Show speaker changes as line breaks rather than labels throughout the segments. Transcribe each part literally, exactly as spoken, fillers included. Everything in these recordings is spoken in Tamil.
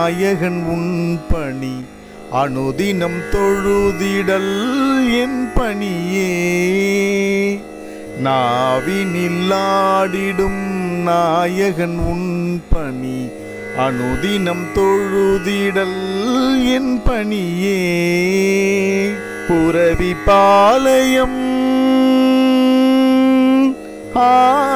நாயகன் உன் பணி அனுதினம் தொழுதிடல் என் பணியே நாவினில்லாடிடும் நாயகன் உன் பணி அனுதினம் தொழுதிடல் என் பணியே புரவி பாளையம் ஆ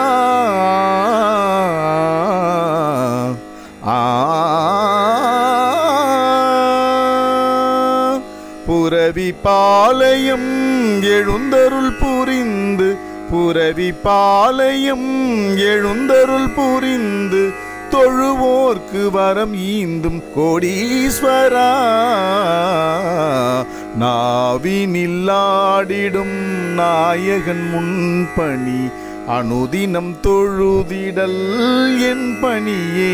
புரவி பாளையம் எழுந்தருள் புரிந்து புரவி பாளையம் எழுந்தருள் புரிந்து தொழுவோர்க்கு வரம் ஈந்தும் கோடீஸ்வரா நாவினில்லாடிடும் நாயகன் முன்பணி அனுதினம் தொழுதிடல் என் பணியே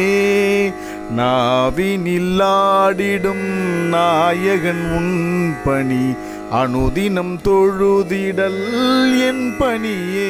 நாவினில்லாடிடும் நாயகன் உன் பணி அனுதினம் தொழுதிடல் என் பணியே.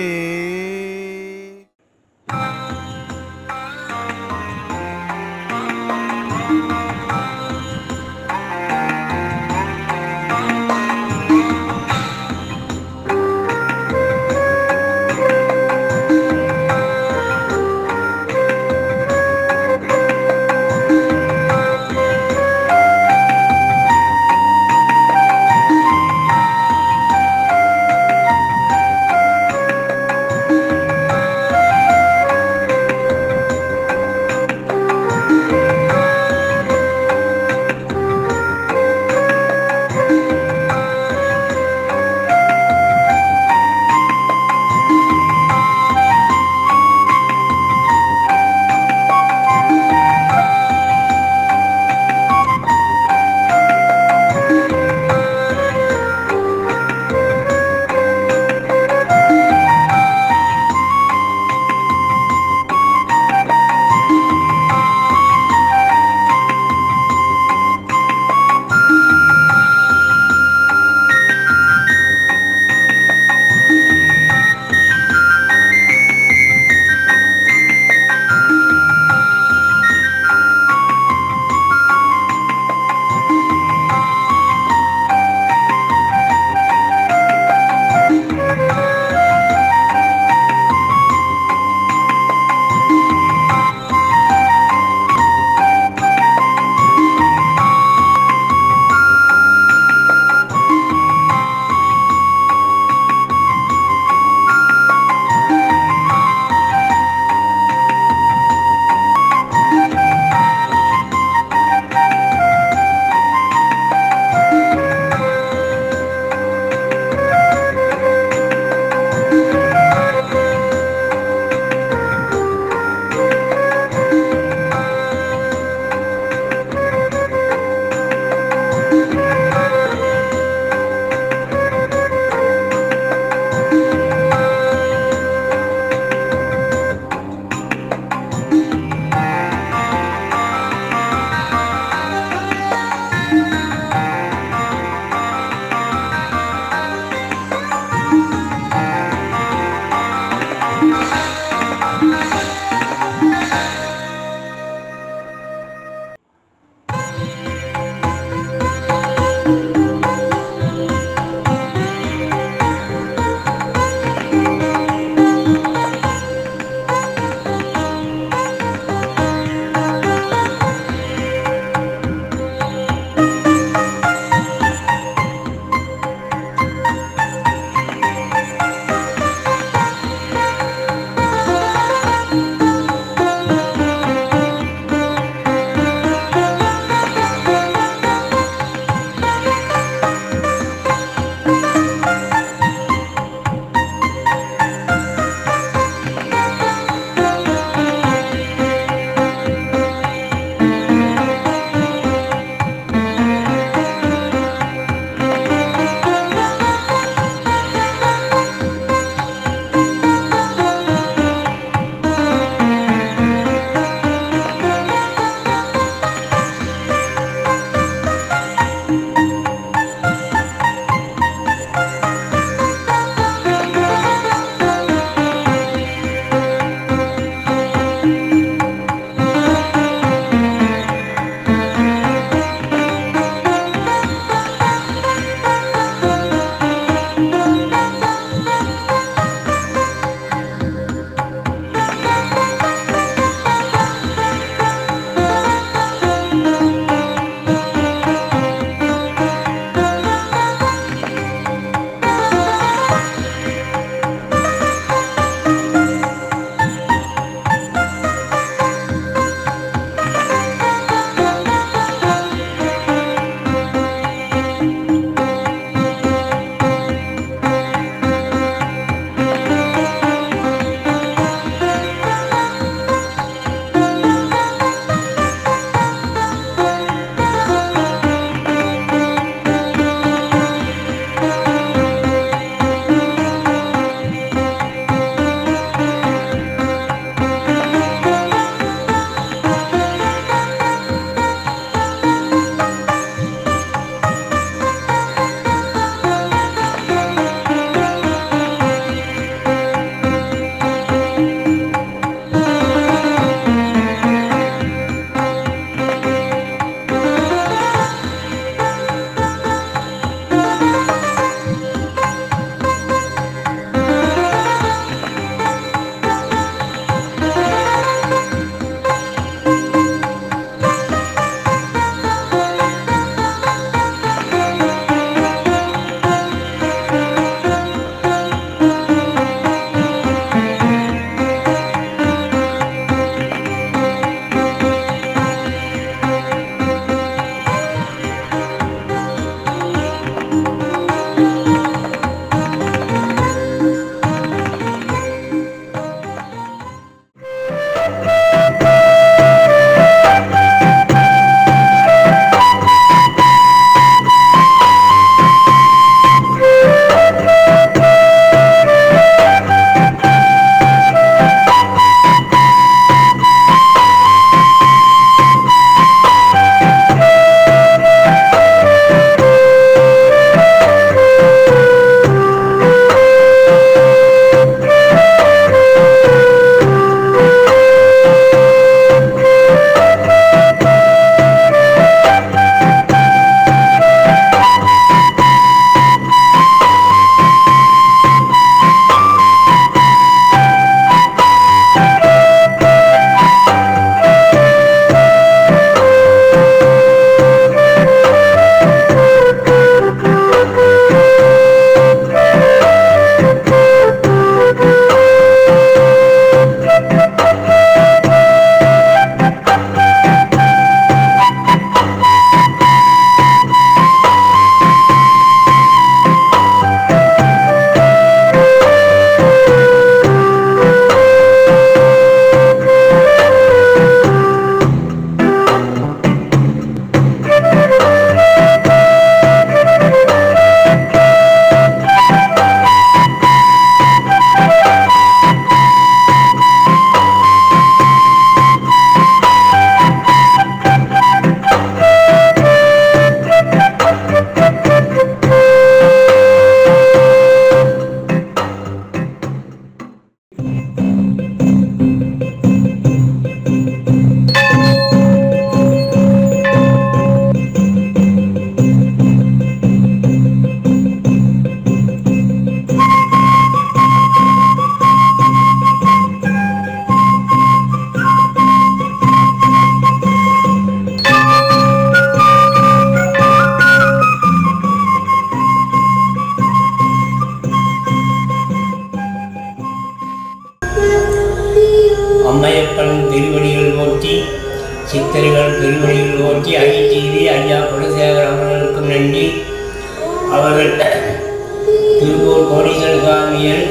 அம்மையப்பன் திருவடிகள் போற்றி, சித்தர்கள் திருவடிகள் போற்றி. ஐடிவி ஐயா குலசேகர் அவர்களுக்கும் நன்றி. அவர்கள் திருப்பூர் கோடீஸ்வர சுவாமிகள்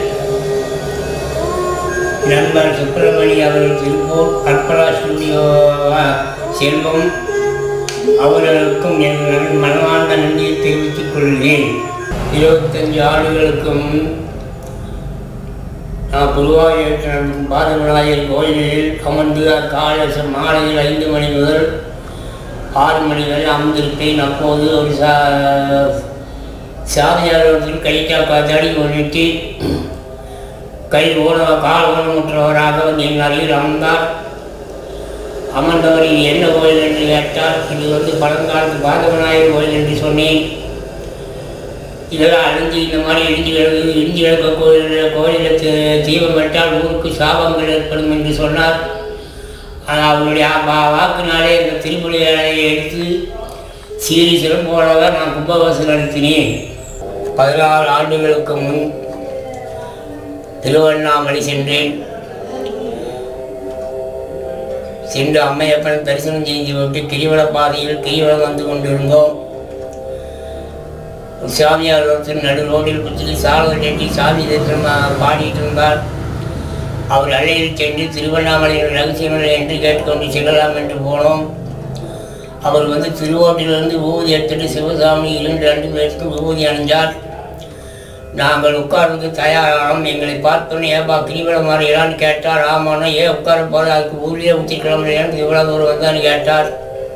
நண்பர் சுப்பிரமணி அவர்கள் திருப்பூர் அற்பலா ஸ்டுடியோ செல்வம் அவர்களுக்கும் என் மனமார்ந்த நன்றியை தெரிவித்துக் கொள்கிறேன். இருபத்தஞ்சு ஆண்டுகளுக்கு முன் நான் குருவாயூர் பாதவிநாயகர் கோயிலில் அமர்ந்து காலை மாலையில் ஐந்து மணி முதல் ஆறு மணி வரை அமர்ந்திருப்பேன். அப்போது ஒரு சா சாதியாளர்கள் கை காத்தாடி முன்னிட்டு கை ஓட கால் ஓடமுற்றவராக வந்து என் அருகில் அமர்ந்தார். அமர்ந்தவர் இது என்ன கோயில் என்று கேட்டார். இது வந்து பழங்காலத்து பாதவிநாயகர் கோயில் என்று சொன்னேன். இதெல்லாம் அழிஞ்சு இந்த மாதிரி இடிஞ்சு கிடக்கு இடிஞ்சு கிடக்க கோயில் கோயிலில் தீபம் வெட்டால் ஊருக்கு சாபங்கள் ஏற்படும் என்று சொன்னார். ஆனால் அவருடைய வாக்குனாலே இந்த திருப்பலிகளை எடுத்து சீரி சிறப்போடாக நான் கும்பவாசம் நடத்தினேன். பதினாறு ஆண்டுகளுக்கு முன் திருவண்ணாமலை சென்றேன். சென்று அம்மையப்பன் தரிசனம் செய்து விட்டு கிரிவல பாதையில் கிரிவலம் வந்து கொண்டிருந்தோம். சாமியார் ஒருத்தர் நடு ரோட்டில் குச்சி சாலை கட்டி சாமி தரிசனம் பாடிட்டு இருந்தார். அவர் அழையில் சென்று திருவண்ணாமலையின் ரகசியங்களை என்று கேட்டுக்கொண்டு செல்லலாம் என்று போனோம். அவர் வந்து திருவோட்டிலிருந்து விபூதி எடுத்துட்டு சிவசாமி இரண்டு ரெண்டு பேருக்கு விபூதி அணிஞ்சார். நாங்கள் உட்கார்ந்து தயாரானோம். எங்களை பார்த்தோன்னே ஏப்பா கிரிவலம் மாறியலான்னு கேட்டார். ஆமாண்ணா ஏன் உட்கார போகிற அதுக்கு ஊரிலே ஊற்றிக்கிழமையான்னு இவ்வளோ தூரம் வந்தான்னு கேட்டார்.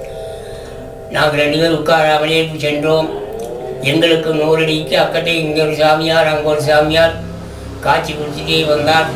நாங்கள் ரெண்டு பேர் உட்கார அவளே சென்றோம். எங்களுக்கு நூறடிக்கு அக்கட்டை இங்கே ஒரு சாமியார் அங்கே ஒரு சாமியார் காட்சி கொடுத்துட்டே வந்தார்.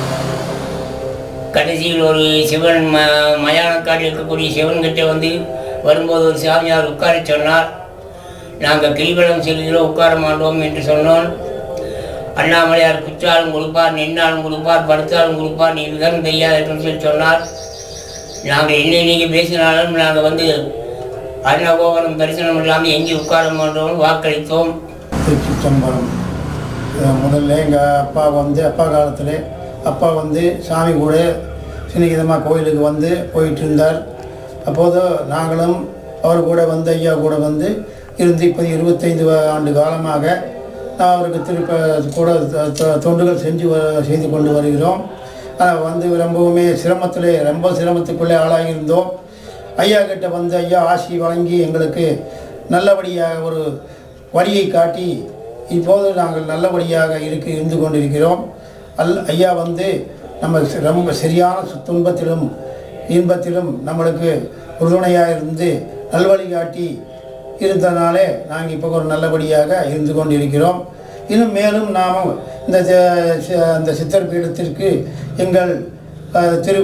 கடைசியில் ஒரு சிவன் ம மயானக்காடு இருக்கக்கூடிய சிவன்கிட்ட வந்து வரும்போது ஒரு சாமியார் உட்கார சொன்னார். நாங்கள் கிரிவலம் செல்கிறோம் உட்கார மாட்டோம் என்று சொன்னோம். அண்ணாமலையார் குற்றாலும் கொடுப்பார், நின்னாலும் கொடுப்பார், படுத்தாலும் கொடுப்பார், நீ இதுதான் தெரியாது என்று சொல்லி சொன்னார். நாங்கள் என்ன நீங்கள் பேசினாலும் நாங்கள் வந்து அருணகோபுரம் தரிசனம் இல்லாமல் எங்கே உட்கார மாட்டோம் வாக்களித்தோம்.
திருச்சிற்றம்பலம். முதல்ல எங்கள் அப்பா வந்து அப்பா காலத்தில் அப்பா வந்து சாமி கூட சின்னகிதமாக கோயிலுக்கு வந்து போயிட்டு இருந்தார். அப்போது நாங்களும் அவர் கூட வந்து ஐயா கூட வந்து இருந்து இப்போ இருபத்தைந்து ஆண்டு காலமாக நான் அவருக்கு திருப்ப கூட தொண்டுகள் செஞ்சு செய்து கொண்டு வருகிறோம். வந்து ரொம்பவுமே சிரமத்தில் ரொம்ப சிரமத்துக்குள்ளே ஆளாகியிருந்தோம். ஐயா கிட்ட வந்து ஐயா ஆசி வழங்கி எங்களுக்கு நல்லபடியாக ஒரு வழியை காட்டி இப்போது நாங்கள் நல்லபடியாக இருக்கு இருந்து கொண்டிருக்கிறோம். அல் ஐயா வந்து நம்ம ரொம்ப சரியான துன்பத்திலும் இன்பத்திலும் நம்மளுக்கு உறுதுணையாக இருந்து நல்வழி காட்டி இருந்தனாலே நாங்கள் இப்போ ஒரு நல்லபடியாக இருந்து கொண்டிருக்கிறோம். இன்னும் மேலும் நாம் இந்த இந்த சித்தர் பீடத்திற்கு எங்கள் திரு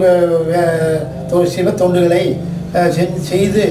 சிவ தொண்டுகளை செய்து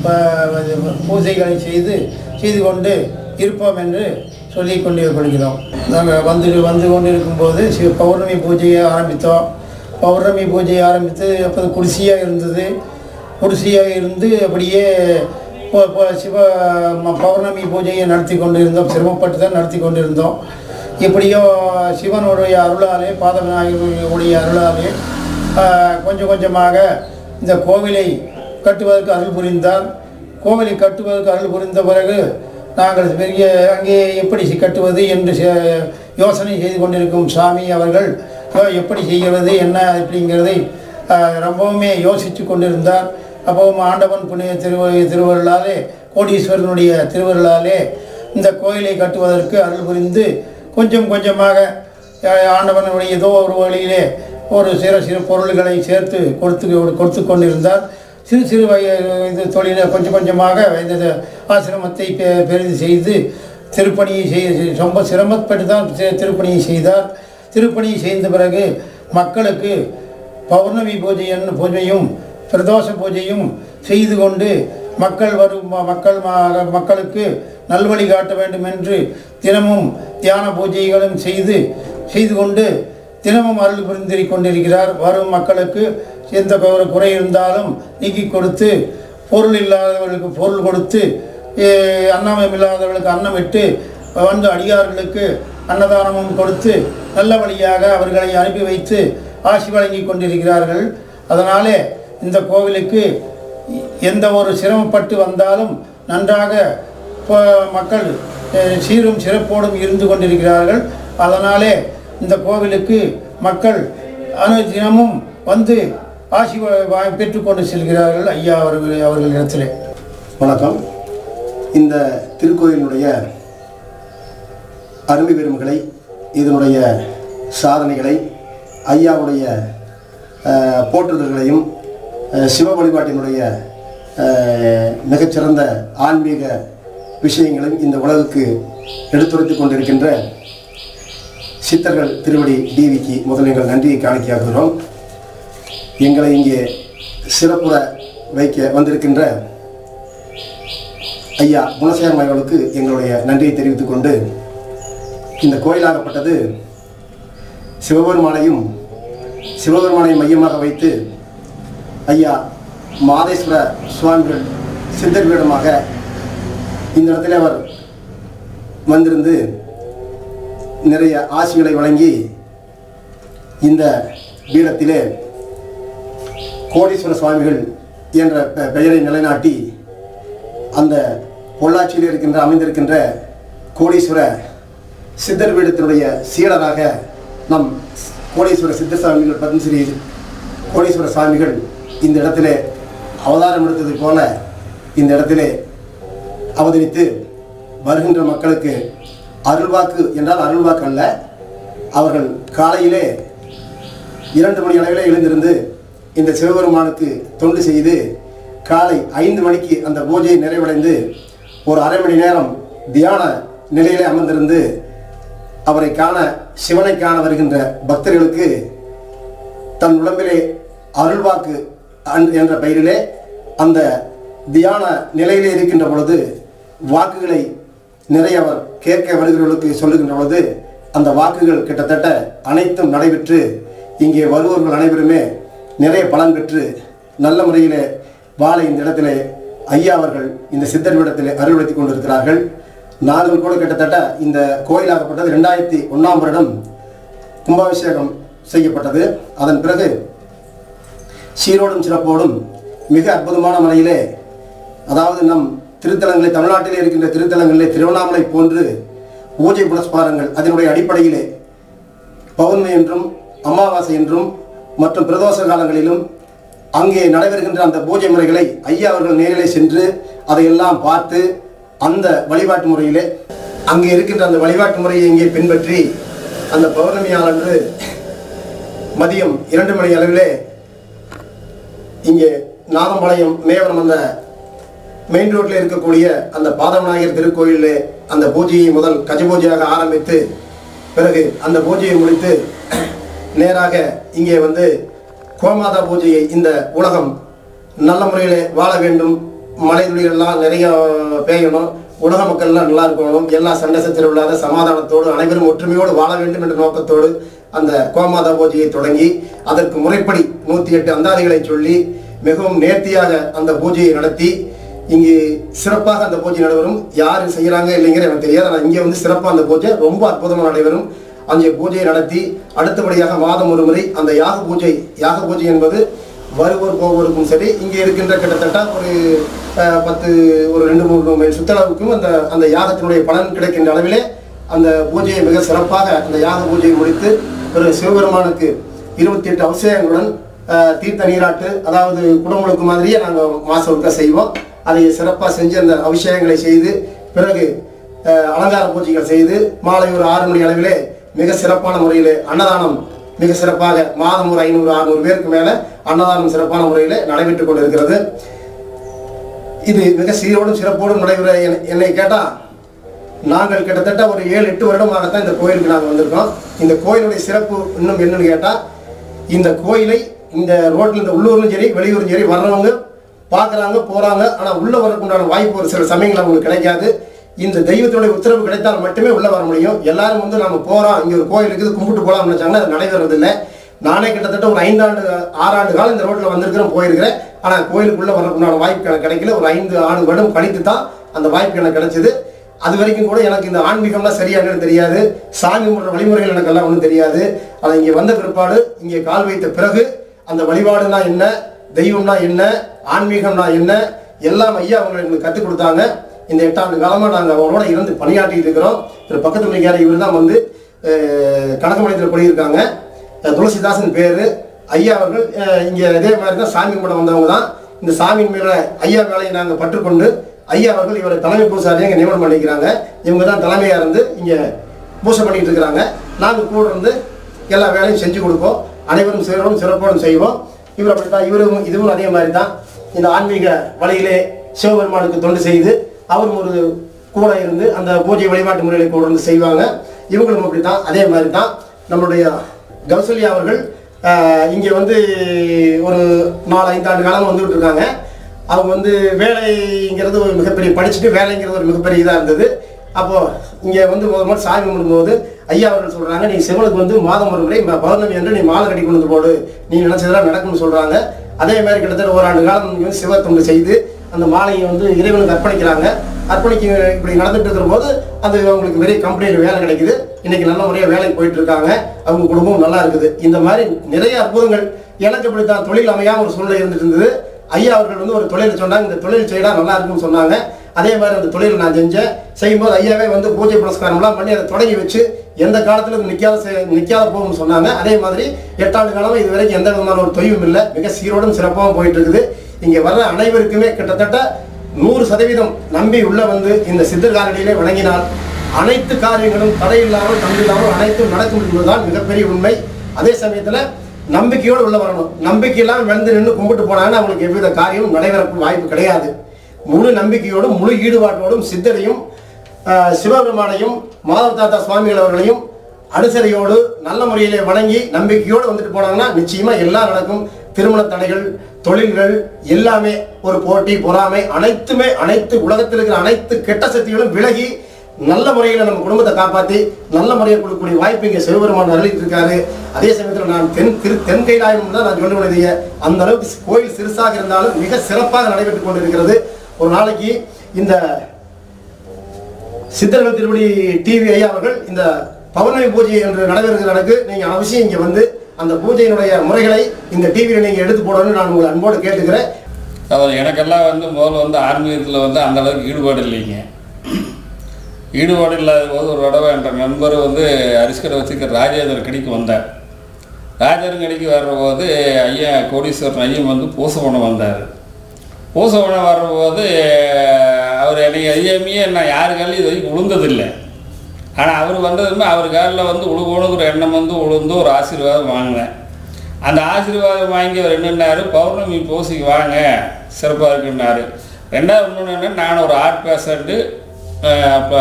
பூஜைகளை செய்து செய்து கொண்டு இருப்போம் என்று சொல்லி கொண்டு கொள்கிறோம். நாங்கள் வந்து வந்து கொண்டு இருக்கும்போது சிவ பௌர்ணமி பூஜையை ஆரம்பித்தோம். பௌர்ணமி பூஜையை ஆரம்பித்து அப்போது குடிசையாக இருந்தது. குடிசையாக இருந்து அப்படியே சிவ பௌர்ணமி பூஜையை நடத்தி கொண்டு இருந்தோம். சிரமப்பட்டு தான் நடத்தி கொண்டு இருந்தோம். எப்படியோ சிவனுடைய அருளாலே பாதவிநாயகருடைய அருளாலே கொஞ்சம் கொஞ்சமாக இந்த கோவிலை கட்டுவதற்கு அருள் புரிந்தார். கோவிலை கட்டுவதற்கு அருள் புரிந்த பிறகு நாங்கள் பெரிய அங்கே எப்படி கட்டுவது என்று யோசனை செய்து கொண்டிருக்கும் சாமி அவர்கள் எப்படி செய்கிறது என்ன அப்படிங்கிறதை ரொம்பவுமே யோசித்து கொண்டிருந்தார். அப்போவும் ஆண்டவன் புண்ணிய திருவ திருவருளாலே கோடீஸ்வரனுடைய திருவருளாலே இந்த கோயிலை கட்டுவதற்கு அருள் புரிந்து கொஞ்சம் கொஞ்சமாக ஆண்டவனுடைய ஏதோ ஒரு வழியிலே ஒரு சிறு சிறு பொருள்களை சேர்த்து கொடுத்து கொடுத்து கொண்டிருந்தார். சிறு சிறு வகை இது தொழிலை கொஞ்சம் கொஞ்சமாக இந்த ஆசிரமத்தை பெரிது செய்து திருப்பணியை செய் ரொம்ப சிரமப்பட்டு தான் திருப்பணியை செய்தார். திருப்பணியை செய்த பிறகு மக்களுக்கு பௌர்ணமி பூஜை பூஜையும் பிரதோஷ பூஜையும் செய்து கொண்டு மக்கள் வரும் மக்கள் மக்களுக்கு நல்வழி காட்ட வேண்டும் என்று தினமும் தியான பூஜைகளும் செய்து செய்து கொண்டு தினமும் அருள் புரிந்து கொண்டிருக்கிறார். வரும் மக்களுக்கு எந்த ஒரு குறை இருந்தாலும் நீக்கி கொடுத்து பொருள் இல்லாதவர்களுக்கு பொருள் கொடுத்து அன்னம் இல்லாதவர்களுக்கு அன்னம் இட்டு வந்து அடியார்களுக்கு அன்னதானமும் கொடுத்து நல்ல வழியாக அவர்களை அனுப்பி வைத்து ஆசி வழங்கி கொண்டிருக்கிறார்கள். அதனாலே இந்த கோவிலுக்கு எந்த ஒரு சிரமப்பட்டு வந்தாலும் நன்றாக மக்கள் சீரும் சிறப்போடும் இருந்து கொண்டிருக்கிறார்கள். அதனாலே இந்த கோவிலுக்கு மக்கள் அனுதினமும் வந்து ஆசி பெற்றுக்கொண்டு செல்கிறார்கள் ஐயா அவர்கள் அவர்களிடத்திலே.
வணக்கம். இந்த திருக்கோயிலுடைய அருமை பெருமைகளை, இதனுடைய சாதனைகளை, ஐயாவுடைய போற்றுதல்களையும் சிவ வழிபாட்டினுடைய மிகச்சிறந்த ஆன்மீக விஷயங்களையும் இந்த உலகுக்கு எடுத்துரைத்து கொண்டிருக்கின்ற சித்தர்கள் திருவடி டிவிக்கு முதல் எங்கள் நன்றியை காணிக்கையாக்குகிறோம். எங்களை இங்கே சிறப்புற வைக்க வந்திருக்கின்ற ஐயா குணசேகரன் அவர்களுக்கு எங்களுடைய நன்றியை தெரிவித்துக் கொண்டு, இந்த கோயிலாகப்பட்டது சிவபெருமானையும் சிவபெருமானை மையமாக வைத்து ஐயா மாதேஸ்வர சுவாமிகள் சித்தர் பீடமாக இந்த இடத்துல அவர் வந்திருந்து நிறைய ஆசிகளை வழங்கி இந்த பீடத்திலே கோடீஸ்வர சுவாமிகள் என்ற பெயரை நிலைநாட்டி அந்த பொள்ளாச்சியில் இருக்கின்ற அமைந்திருக்கின்ற கோடீஸ்வர சித்தர் பீடத்தினுடைய சீடராக நம் கோடீஸ்வர சித்தர் சுவாமிகள் பத்மஸ்ரீ கோடீஸ்வர சுவாமிகள் இந்த இடத்திலே அவதாரம் எடுத்தது போல இந்த இடத்திலே அவதரித்து வருகின்ற மக்களுக்கு அருள்வாக்கு என்றால் அருள்வாக்கு அல்ல, அவர்கள் காலையிலே இரண்டு மணி அளவிலே எழுந்திருந்து இந்த சிவபெருமானுக்கு தொண்டு செய்து காலை ஐந்து மணிக்கு அந்த பூஜையை நிறைவடைந்து ஒரு அரை மணி நேரம் தியான நிலையிலே அமர்ந்திருந்து அவரை காண சிவனை காண வருகின்ற பக்தர்களுக்கு தன் உடம்பிலே அருள்வாக்கு என்ற பெயரிலே அந்த தியான நிலையிலே இருக்கின்ற பொழுது வாக்குகளை நிறைய அவர் கேட்க வருகிறவர்களுக்கு சொல்லுகின்ற பொழுது அந்த வாக்குகள் கிட்டத்தட்ட அனைத்தும் நடைபெற்று இங்கே வருபவர்கள் அனைவருமே நிறைய பலன் பெற்று நல்ல முறையிலே வாழ இந்த இடத்திலே ஐயா அவர்கள் இந்த சித்தர் பீடத்திலே அருள்வடுத்தி கொண்டிருக்கிறார்கள். நாங்கள் கூட கிட்டத்தட்ட இந்த கோயிலாகப்பட்டது ரெண்டாயிரத்தி ஒன்றாம் வருடம் கும்பாபிஷேகம் செய்யப்பட்டது. அதன் பிறகு சீரோடும் சிறப்போடும் மிக அற்புதமான முறையிலே, அதாவது நம் திருத்தலங்களை தமிழ்நாட்டிலே இருக்கின்ற திருத்தலங்களிலே திருவண்ணாமலை போன்று பூஜை புனஸ்காரங்கள் அதனுடைய அடிப்படையிலே பௌர்ணமி என்றும் அமாவாசை என்றும் மற்றும் பிரதோஷ காலங்களிலும் அங்கே நடைபெறுகின்ற அந்த பூஜை முறைகளை ஐயா அவர்கள் நேரிலே சென்று அதையெல்லாம் பார்த்து அந்த வழிபாட்டு முறையிலே அங்கே இருக்கின்ற அந்த வழிபாட்டு முறையை இங்கே பின்பற்றி அந்த பௌர்ணமி நாளன்று மதியம் இரண்டு மணி அளவிலே இங்கே நாதம்பாளையம் மேவரம் அந்த மெயின் ரோட்டில் இருக்கக்கூடிய அந்த பாதவிநாயகர் திருக்கோயிலே அந்த பூஜையை முதல் கஜ பூஜையாக ஆரம்பித்து பிறகு அந்த பூஜையை முடித்து நேராக இங்கே வந்து கோமாதா பூஜையை இந்த உலகம் நல்ல முறையில் வாழ வேண்டும், மழை துளிகள்லாம் நிறைய பெய்யணும், உலக மக்கள்லாம் நல்லா இருக்கணும், எல்லா சண்டை சச்சரவு இல்லாத சமாதானத்தோடு அனைவரும் ஒற்றுமையோடு வாழ வேண்டும் என்ற நோக்கத்தோடு அந்த கோமாதா பூஜையை தொடங்கி அதற்கு முறைப்படி நூற்றி எட்டு அந்தாதிகளை சொல்லி மிகவும் நேர்த்தியாக அந்த பூஜையை நடத்தி இங்கே சிறப்பாக அந்த பூஜை நடைபெறும். யார் செய்கிறாங்க இல்லைங்கிற எனக்கு தெரியாது, ஆனால் இங்கே வந்து சிறப்பாக அந்த பூஜை ரொம்ப அற்புதமாக நடைபெறும். அங்கே பூஜையை நடத்தி அடுத்தபடியாக மாதம் ஒரு முறை அந்த யாக பூஜை யாக பூஜை என்பது வருவோர் போவோருக்கும் சரி, இங்கே இருக்கின்ற கிட்டத்தட்ட ஒரு பத்து ஒரு ரெண்டு மூணு மைல் சுற்றளவுக்கும் அந்த அந்த யாகத்தினுடைய பலன் கிடைக்கின்ற அளவிலே அந்த பூஜையை மிக சிறப்பாக அந்த யாக பூஜையை முடித்து ஒரு சிவபெருமானுக்கு இருபத்தி எட்டு அபிஷேகங்களுடன் தீர்த்த நீராட்டு, அதாவது குடமுழுக்கு மாதிரியே நாங்கள் மாதம் ஒருக்கா செய்வோம். அதை சிறப்பாக செஞ்சு அந்த அபிஷேகங்களை செய்து பிறகு அலங்கார பூஜைகள் செய்து மாலை ஒரு ஆறு மணி அளவிலே மிக சிறப்பான முறையில் அன்னதானம் மிக சிறப்பாக மாதம் ஒரு ஐநூறு அறுநூறு பேருக்கு மேலே அன்னதானம் சிறப்பான முறையில் நடைபெற்றுக் கொண்டிருக்கிறது. இது மிக சீரோடும் சிறப்போடும் நடைபெற என்னை கேட்டால் நாங்கள் கிட்டத்தட்ட ஒரு ஏழு எட்டு வருடமாகத்தான் இந்த கோயிலுக்கு நாங்கள் வந்திருக்கோம். இந்த கோயிலுடைய சிறப்பு இன்னும் என்னன்னு கேட்டால், இந்த கோயிலை இந்த ரோட்டில் இந்த உள்ளூர்லும் சரி வெளியூரும் சரி வர்றவங்க பார்க்குறாங்க போகிறாங்க, ஆனால் உள்ளே வரக்குண்டான வாய்ப்பு ஒரு சில சமயங்கள் அவங்களுக்கு கிடைக்காது. இந்த தெய்வத்தினுடைய உத்தரவு கிடைத்தால் மட்டுமே உள்ளே வர முடியும். எல்லாரும் வந்து நம்ம போகிறோம் இங்கே ஒரு கோயில் இருக்குது கும்பிட்டு போகலாம்னு நினச்சாங்கன்னா அது நடைபெறதில்லை. நானே கிட்டத்தட்ட ஒரு ஐந்தாண்டு ஆறாண்டு காலம் இந்த ரோட்டில் வந்திருக்கிறேன் போயிருக்கிறேன், ஆனால் கோயிலுக்குள்ளே வரக்குண்டான வாய்ப்பு எனக்கு கிடைக்கல. ஒரு ஐந்து ஆறு வருடம் கழித்து தான் அந்த வாய்ப்பு எனக்கு கிடைச்சிது. அது வரைக்கும் கூட எனக்கு இந்த ஆன்மீகம்னா சரியானது தெரியாது, சாமி கும்பிட்ற வழிமுறைகள் எனக்கெல்லாம் ஒன்றும் தெரியாது. ஆனால் இங்கே வந்த பிற்பாடு இங்கே கால் வைத்த பிறகு அந்த வழிபாடுனா என்ன, தெய்வம்னா என்ன, ஆன்மீகம்னா என்ன எல்லாம் ஐயா அவங்க எங்களுக்கு கற்றுக் கொடுத்தாங்க. இந்த எட்டாண்டு காலமாக நாங்கள் அவங்களோட இருந்து பணியாற்றிட்டு இருக்கிறோம். திரு பக்கத்து மணிக்கார இவர் தான் வந்து கணக்கமலையத்தில் படியிருக்காங்க, துளசிதாசன் பேர். ஐயா அவர்கள் இங்கே இதே மாதிரி தான் சாமி கும்பிட வந்தவங்க தான். இந்த சாமியின் மேலே ஐயா வேலையை நாங்கள் பற்றுக்கொண்டு ஐயா அவர்கள் இவரை தலைமை பூசாரியாக இங்கே நியமனம் பண்ணிக்கிறாங்க. இவங்க தான் தலைமையாக இருந்து இங்கே பூசை பண்ணிகிட்டு இருக்கிறாங்க. நாங்கள் கூட இருந்து எல்லா வேலையும் செஞ்சு கொடுப்போம். அனைவரும் சிறரும் சிறப்போடும் செய்வோம். இவர் அப்படி தான், இவரும் இதுவும் அதே மாதிரி தான் இந்த ஆன்மீக வழியிலே சிவபெருமானுக்கு தொண்டு செய்து அவரும் ஒரு கூட இருந்து அந்த பூஜை வழிபாட்டு முறைகளை கூட இருந்து செய்வாங்க. இவங்களும் அப்படி தான் அதே மாதிரி தான். நம்மளுடைய கௌசல்யா அவர்கள் இங்கே வந்து ஒரு நாலு ஐந்தாண்டு காலம் வந்துகிட்டு இருக்காங்க. அவங்க வந்து வேலைங்கிறது ஒரு மிகப்பெரிய படிச்சுட்டு வேலைங்கிறது ஒரு மிகப்பெரிய இதாக இருந்தது. அப்போது இங்கே வந்து முதல் முதல் சாமி கும்பிடும்போது ஐயா அவர்கள் சொல்கிறாங்க, நீ சிவனுக்கு வந்து மாதம் ஒரு முறை பௌர்ணமி என்று நீ மாலை கட்டி கொண்டு போடு, நீ நினச்சதெல்லாம் நடக்கும்னு சொல்கிறாங்க. அதே மாதிரி கிட்டத்தட்ட ஓராண்டு காலம் இங்கே வந்து சிவ தொண்டு செய்து அந்த மாலையை வந்து இறைவனுக்கு அர்ப்பணிக்கிறாங்க. அர்ப்பணிக்க இப்படி நடந்துட்டு இருக்கிற போது அது அவங்களுக்கு நிறைய கம்பெனியில் வேலை கிடைக்குது. இன்றைக்கி நல்ல முறையாக வேலைக்கு போயிட்டு இருக்காங்க. அவங்க குடும்பம் நல்லா இருக்குது. இந்த மாதிரி நிறைய அற்புதங்கள். எனக்கு இப்படி தான் தொழில் அமையாமல் ஒரு சூழ்நிலை இருந்துட்டு இருந்தது. ஐயா அவர்கள் வந்து ஒரு தொழில் சொன்னாங்க, இந்த தொழில் செய்யலாம் நல்லா இருக்குன்னு சொன்னாங்க. அதே மாதிரி அந்த தொழிலை நான் செஞ்சேன். செய்யும்போது ஐயாவே வந்து பூஜை புனஸ்காரம்லாம் பண்ணி அதை தொடங்கி வச்சு எந்த காலத்தில் இது நிற்காத நிற்காத போகும்னு சொன்னாங்க. அதே மாதிரி எட்டாண்டு காலமாக இது வரைக்கும் எந்த விதமான ஒரு தொய்வும் இல்லை, மிக சீரோடும் சிறப்பாகவும் போயிட்டு இருக்குது. இங்கே வர்ற அனைவருக்குமே கிட்டத்தட்ட நூறு சதவீதம் நம்பி உள்ள வந்து இந்த சித்தர் காலடியிலே வணங்கினால் அனைத்து காரியங்களும் தடையில்லாமல் தம்பில்லாமல் அனைத்தும் நடக்கும் என்பதுதான் மிகப்பெரிய உண்மை. அதே சமயத்தில் நம்பிக்கையோடு உள்ள வரணும். நம்பிக்கையெல்லாம் விழுந்து நின்று கும்பிட்டு போனாங்கன்னா அவங்களுக்கு எவ்வித காரியமும் நடைபெறக்கும் வாய்ப்பு கிடையாது. முழு நம்பிக்கையோடும் முழு ஈடுபாட்டோடும் சித்தரையும் சிவபெருமானையும் மாதவ தாத்தா சுவாமிகள் அவர்களையும் அனுசரியோடு நல்ல முறையிலே வணங்கி நம்பிக்கையோடு வந்துட்டு போனாங்கன்னா நிச்சயமாக எல்லாம் நடக்கும். திருமண தடைகள், தொழில்கள் எல்லாமே, ஒரு போட்டி பொறாமை அனைத்துமே, அனைத்து உலகத்தில் இருக்கிற அனைத்து கெட்ட சக்திகளும் விலகி நல்ல முறையில் நம்ம குடும்பத்தை காப்பாற்றி நல்ல முறையில் கொடுக்கக்கூடிய வாய்ப்பு இங்கே சிவபெருமான் அருளிட்டு இருக்காரு. அதே சமயத்தில் நான் தென் திரு தென் கைலாயம் தான் நான் சொல்ல வேண்டிய அந்த அளவுக்கு கோயில் சிறுசாக இருந்தாலும் மிக சிறப்பாக நடைபெற்று கொண்டிருக்கிறது. ஒரு நாளைக்கு இந்த சித்தர்கள் திருவடி டிவி ஐயா அவர்கள் இந்த பௌர்ணமி பூஜை என்று நடைபெறுகிறதுக்கு நீங்கள் அவசியம் இங்கே வந்து அந்த பூஜையினுடைய முறைகளை இந்த டிவியில் நீங்கள் எடுத்து போடணும்னு நான் உங்களை அன்போடு கேட்டுக்கிறேன்.
அதாவது எனக்கெல்லாம் வந்து முதல்ல வந்து ஆன்மீகத்தில் வந்து அந்த அளவுக்கு ஈடுபாடு இல்லைங்க. ஈடுபாடு இல்லாத போது ஒரு தடவை என்ற நண்பர் வந்து அரிசிக்கடை வச்சுக்க ராஜேந்திர கடிக்கு வந்தார். ராஜேந்திர கடிக்கு வர்றபோது ஐயா கோடீஸ்வரன் ஐயன் வந்து பூசவனம் வந்தார். பூசவனம் வர்றபோது அவர் என்னை ஐயமையே நான் யாரு காலையும் இது வரைக்கும் உளுந்ததில்லை. ஆனால் அவர் வந்ததுமே அவர் காலில் வந்து உழுகணுங்கிற எண்ணம் வந்து உளுந்து ஒரு ஆசீர்வாதம் வாங்கினேன். அந்த ஆசீர்வாதம் வாங்கி அவர் என்னென்னாரு, பௌர்ணமி பூசைக்கு வாங்க சிறப்பாக இருக்குன்னாரு. ரெண்டாவது இன்னொன்று என்ன, நான் ஒரு ஹார்ட் பேஷண்ட்டு அப்போ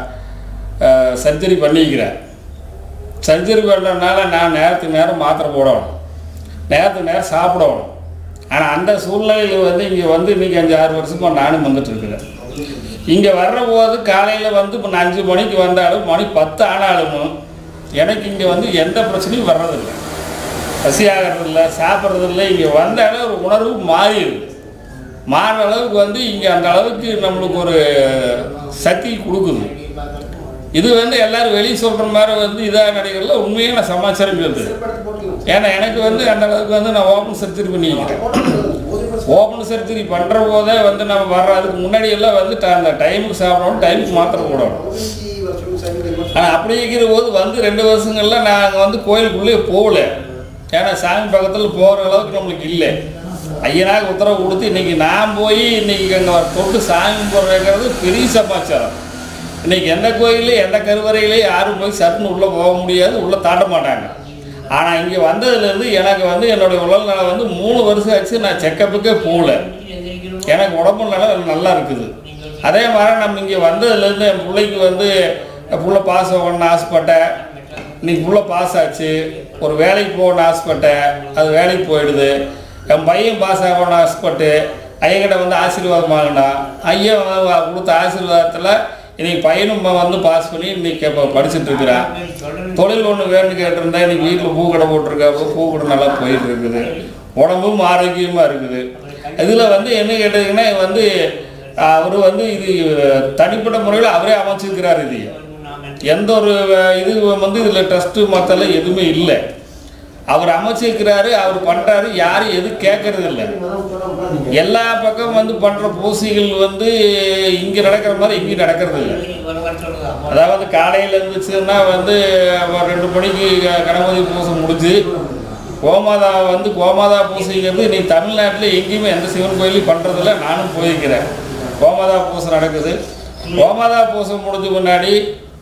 சர்ஜரி பண்ணிக்கிறேன். சர்ஜரி பண்ணுறதுனால நான் நேரத்துக்கு நேரம் மாத்திரை போடணும், நேரத்துக்கு நேரம் சாப்பிடணும். ஆனால் அந்த சூழ்நிலையில் வந்து இங்கே வந்து இன்றைக்கி அஞ்சு ஆறு வருஷமாக நானும் வந்துட்டுருக்குறேன். இங்கே வர்ற போது காலையில் வந்து இப்போ நான் அஞ்சு மணிக்கு வந்தாலும் மணி பத்து ஆனாலும் எனக்கு இங்கே வந்து எந்த பிரச்சனையும் வர்றதில்லை, பசி ஆகிறதில்ல, சாப்பிட்றதில்லை. இங்கே வந்தாலும் ஒரு உணர்வு மாறிடுது. மாறுற அளவுக்கு வந்து இங்கே அந்த அளவுக்கு நம்மளுக்கு ஒரு சக்தி கொடுக்குது. இது வந்து எல்லோரும் வெளியே சொல்கிற மாதிரி வந்து இதாக நடிகர்ல உண்மையாக நான் சமாச்சாரம் சொல்லுது. ஏன்னா எனக்கு வந்து அந்த அளவுக்கு வந்து நான் ஓப்பன் சர்ஜரி பண்ணிக்கிறேன். ஓப்பன் சர்ஜரி பண்ணுற போதே வந்து நம்ம வர்ற அதுக்கு முன்னாடி எல்லாம் வந்து அந்த டைமுக்கு சாப்பிடணும், டைமுக்கு மாத்திரை போடணும். ஆனால் அப்படி இருக்கிற போது வந்து ரெண்டு வருஷங்கள்லாம் நாங்கள் வந்து கோயிலுக்குள்ளே போகல. ஏன்னா சாமி பக்கத்தில் போகிற அளவுக்கு நம்மளுக்கு இல்லை. ஐயனாக உத்தரவு கொடுத்து இன்றைக்கி நான் போய் இன்றைக்கி அங்கே தொட்டு சாமி போடுறேங்கிறது பெரிய சமாச்சாரம். இன்றைக்கி எந்த கோயிலையும் எந்த கருவறையிலையும் யாரும் போய் சட்டுன்னு உள்ளே போக முடியாது, உள்ளே தாண்ட மாட்டாங்க. ஆனால் இங்கே வந்ததுலேருந்து எனக்கு வந்து என்னுடைய உடல்நலை வந்து மூணு வருஷம் ஆச்சு நான் செக்கப்புக்கே போகல. எனக்கு உடம்பு நல்லா நல்லா இருக்குது. அதே மாதிரி நம்ம இங்கே வந்ததுலேருந்து என் பிள்ளைக்கு வந்து புள்ள பாஸ் ஆகணும்னு ஆசைப்பட்டேன். இன்றைக்கி புள்ள பாஸ் ஆச்சு. ஒரு வேலைக்கு போகணும்னு ஆசைப்பட்டேன், அது வேலைக்கு போயிடுது. என் பையன் பாஸ் ஆகணும்னு ஆசைப்பட்டு ஐயங்கிட்ட வந்து ஆசீர்வாதம் வாங்கினான். ஐயன் கொடுத்த ஆசீர்வாதத்தில் இன்றைக்கி பையனும் வந்து பாஸ் பண்ணி இன்றைக்கி இப்போ படிச்சுட்ருக்குறான். தொழில் ஒன்று வேணும்னு கேட்டிருந்தேன். இன்றைக்கி வீட்டில் பூக்கடை போட்டிருக்காப்போ பூக்கடை நல்லா போயிட்டு இருக்குது. உடம்பும் ஆரோக்கியமாக இருக்குது. இதில் வந்து என்ன கேட்டதுன்னா வந்து அவர் வந்து இது தனிப்பட்ட முறையில் அவரே அமைச்சிருக்கிறார். இது எந்த ஒரு இது வந்து இதில் ட்ரஸ்ட்டு மற்றெல்லாம் எதுவுமே இல்லை. அவர் அமைச்சிருக்கிறாரு, அவர் பண்ணுறாரு, யாரும் எதுவும் கேட்கறது இல்லை. எல்லா பக்கம் வந்து பண்ணுற பூசைகள் வந்து இங்கே நடக்கிற மாதிரி இங்கேயும் நடக்கிறது இல்லை. அதாவது காலையில் இருந்துச்சுன்னா வந்து ரெண்டு மணிக்கு கணபதி பூசை முடிஞ்சு கோமாதா வந்து கோமாதா பூசைங்கிறது நீ தமிழ்நாட்டில் எங்கேயுமே எந்த சிவன் கோயிலையும் பண்ணுறதில்ல. நானும் போயிருக்கிறேன். கோமாதா பூசை நடக்குது. கோமாதா பூசை முடிஞ்ச முன்னாடி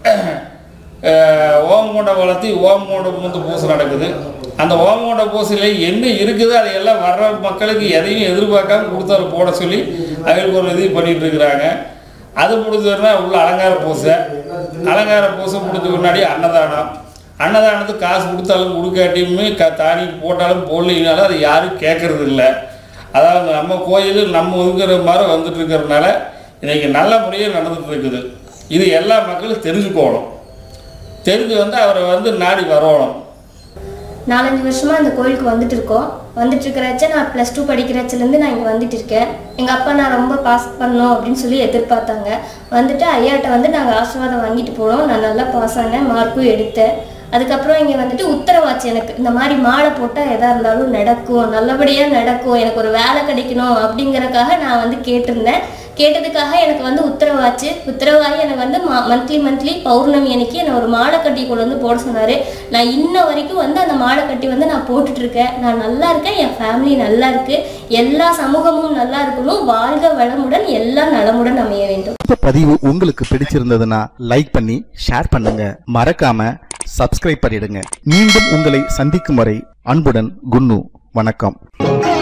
ஓமகுண்ட வளர்த்தி ஓமகுண்ட முந்து பூசை நடக்குது. அந்த ஓமகுண்ட பூசையில் என்ன இருக்குது அதையெல்லாம் வர்ற மக்களுக்கு எதையும் எதிர்பார்க்காம கொடுத்தாரு போட சொல்லி அவங்களுக்கு ஒரு இது பண்ணிகிட்டு இருக்கிறாங்க. அது முடிஞ்சதுன்னா உள்ள அலங்கார பூசை. அலங்கார பூசை முடிஞ்ச முன்னாடி அன்னதானம். அன்னதானத்துக்கு காசு கொடுத்தாலும் கொடுக்காட்டியுமே க தானி போட்டாலும் போடலினாலும் அது யாரும் கேட்கறது இல்லை. அதாவது நம்ம கோயில் நம்ம இருக்கிற மாதிரி வந்துட்டு இருக்கிறதுனால இன்றைக்கி நல்ல முறையில் நடந்துட்டு இருக்குது. இது எல்லா மக்களும் தெரிஞ்சுக்கணும். தெரிஞ்சு வந்து அவரை வந்து நாடி வரணும்.
நாலஞ்சு வருஷமாக இந்த கோயிலுக்கு வந்துட்டு இருக்கோம். வந்துட்டு இருக்கிறச்ச நான் ப்ளஸ் டூ படிக்கிறச்சிலேருந்து நான் இங்கே வந்துட்டு இருக்கேன். எங்கள் அப்பா நான் ரொம்ப பாஸ் பண்ணோம் அப்படின்னு சொல்லி எதிர்பார்த்தாங்க. வந்துட்டு ஐயாட்ட வந்து நாங்கள் ஆசீர்வாதம் வாங்கிட்டு போனோம். நான் நல்லா பாஸ் ஆனேன், மார்க்கும் எடுத்தேன். அதுக்கப்புறம் இங்கே வந்துட்டு உத்தரவாச்சு எனக்கு இந்த மாதிரி மாலை போட்டால் எதாக இருந்தாலும் நடக்கும், நல்லபடியாக நடக்கும், எனக்கு ஒரு வேலை கிடைக்கணும் அப்படிங்கிறதுக்காக நான் வந்து கேட்டிருந்தேன். கேட்டதுக்காக எனக்கு வந்து உத்தரவாச்சு. உத்தரவாகி எனக்கு வந்து மா மந்த்லி மந்த்லி பௌர்ணமி அன்னைக்கு என்னை ஒரு மாலை கட்டி கொண்டு வந்து போட சொன்னார். நான் இன்ன வரைக்கும் வந்து அந்த மாலை கட்டி வந்து நான் போட்டுட்ருக்கேன். நான் நல்லா இருக்கேன், என் ஃபேமிலி நல்லா இருக்குது, எல்லா சமூகமும் நல்லா இருக்கணும், வாழ்க வளமுடன், எல்லாம் நலமுடன் அமைய வேண்டும்.
இந்த பதிவு உங்களுக்கு பிடிச்சிருந்ததுன்னா லைக் பண்ணி ஷேர் பண்ணுங்க. மறக்காம சப்ஸ்கிரைப் பண்ணிடுங்க. மீண்டும் உங்களை சந்திக்கும் வரை அன்புடன் குன்னு. வணக்கம்.